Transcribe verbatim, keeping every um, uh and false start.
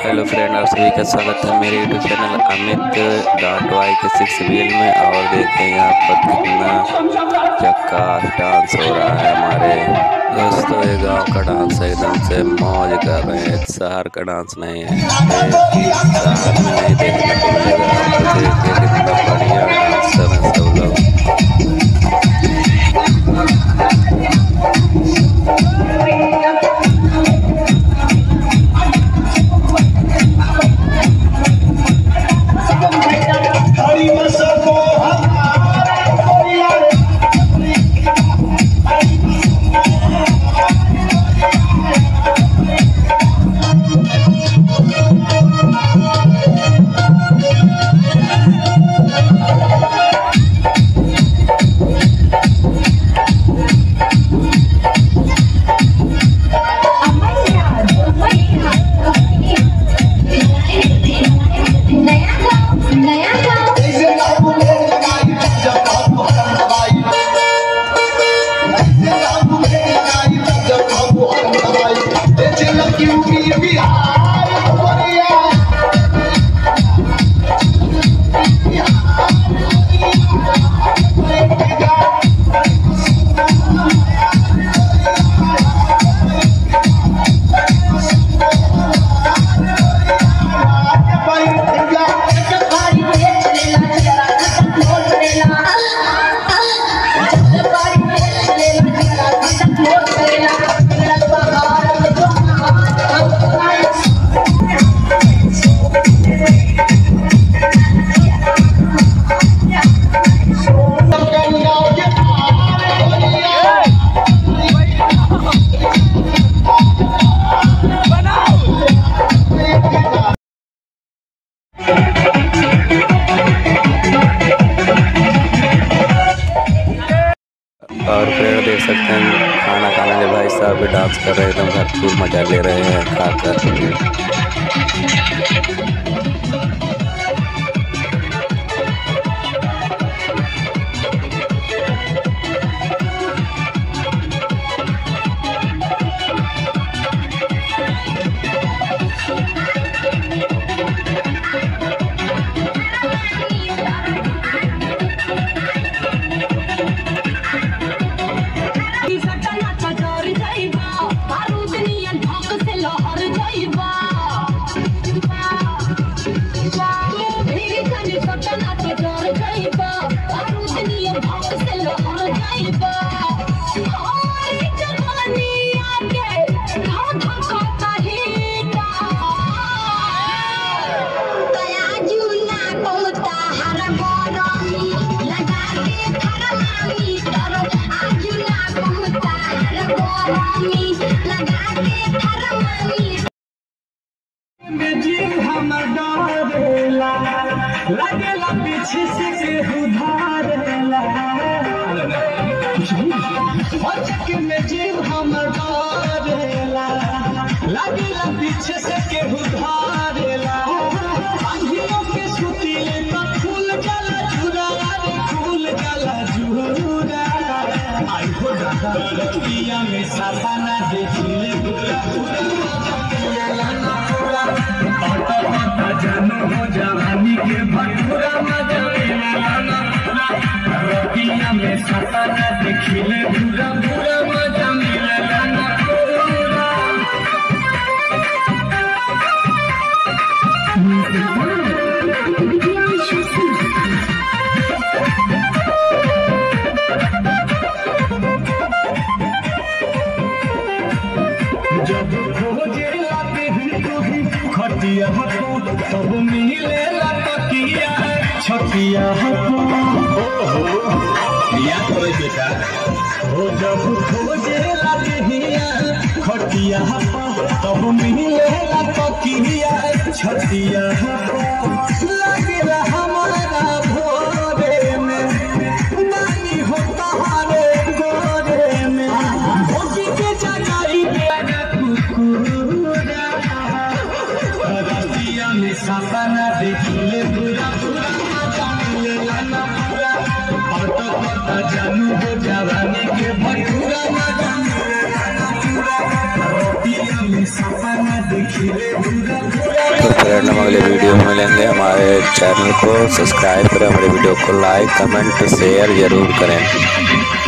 Hello friend, आप सभी का स्वागत है मेरे YouTube channel Amit dot Y K six wheel में। और देखें यहाँ पर कितना झक्कास डांस हो रहा है हमारे दोस्तों। ये गांव का डांस है, एकदम से मौज कर रहे हैं। शहर का डांस नहीं है, शहर में नहीं देखने को मिलेगा आपको। देखिए कितना बढ़िया डांस कर रहे हैं सब लोग। और फिर देख सकते हैं खाना खाने के भाई साहब भी डांस कर रहे हैं, एकदम भरपूर मजा ले रहे हैं खाकर। लगेला पीछे से केहू धारेला, में जीव हमर डारेला। लगेला पीछे से केहू धारेला, अंधियों के सुतीले तो खुल जाला जुरा रे, खुल जाला जुरा। आई हो दादा रतिया में सपना देखिले पूरा पूरा पूरा पूरा जानो हो जवानी के भटूरा मजा मिलेला ना रतिया में सपना देखिले पूरा पूरा मजा मिलेला ना पूरा। जब खोजे लाते खटिया हको तब मिले लटकिया छतिया हको। ओहो याद करे बेटा, हो जब खोजे लाते खटिया हको तब मिले लटकिया छतिया हको। लगेला हमारा भोरे में नानी हो तहारे गोरे में, भोगी के जगाई बेटा कुकुरा। में सपना देखिले पूरा पूरा मजा मिलेला ना पूरा। ऑटो पता जानू हो जवानी के भटूरा मजा मिलेला ना पूरा। रतिया में सपना देखिले पूरा पूरा। फ्रेंड हम अगले वीडियो में मिलेंगे। हमारे चैनल को सब्सक्राइब करें, हमारे वीडियो को लाइक कमेंट शेयर ज़रूर करें।